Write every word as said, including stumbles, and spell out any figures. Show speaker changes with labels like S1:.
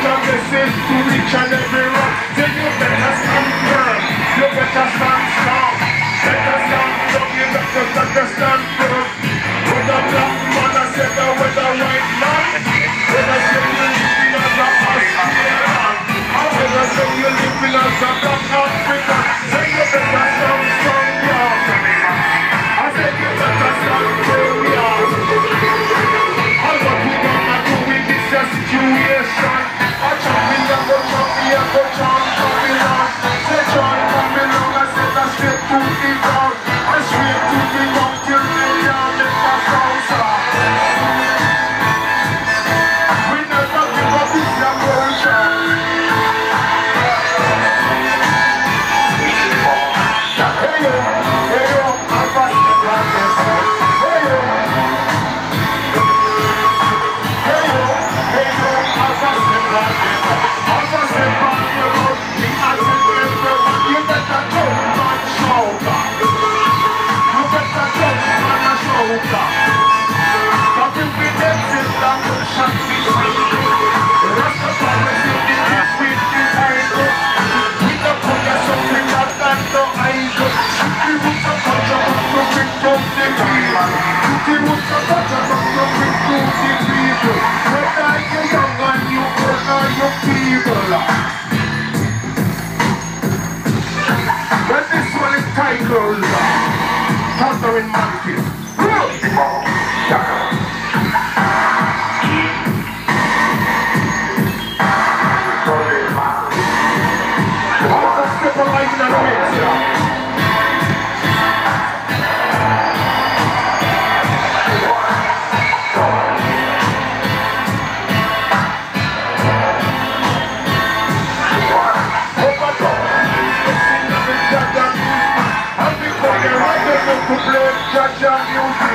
S1: your blessings to each and every one. Then you better stand firm, you better stand strong. Better stand strong, you better stand firm. With a black man, I said that with a white man. When I say you're living as a Australian, when I say you're living as a black African, say you better stand strong, yeah. I said you better stand firm, yeah. All what we gonna do in this situation, I chant me, I go chant me, I go chant Babylon. Say chant Babylon, I said I straight to the ground, I straight to the ground till they can't make my sound sound. We never give up this revolution. Hey yo, hey yo, I'm passing like this. Hey yo, hey yo, hey yo, I'm passing like this. I'm passing by the road, the attitude everyone. You better jump on the shoulder. You better jump on the shoulder. But if we get this down, we'll shut me free. The rest of us is in the street behind us. We don't put us something that that's no idol. The roots of culture must go bring down the people. The roots of culture must go bring down the people. Whether you're young and you old or you people. When this one is titled Thundering Monkey. Judge and music.